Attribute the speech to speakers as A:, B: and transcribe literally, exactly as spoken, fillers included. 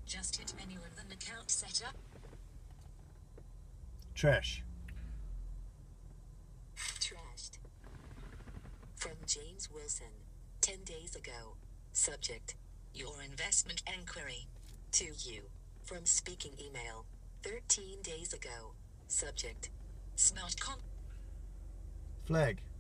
A: Just hit menu with an account setup.
B: Trash.
A: Trashed. From James Wilson. Ten days ago. Subject. Your investment enquiry. To you. From speaking email. Thirteen days ago. Subject. Smart con.
B: Flag.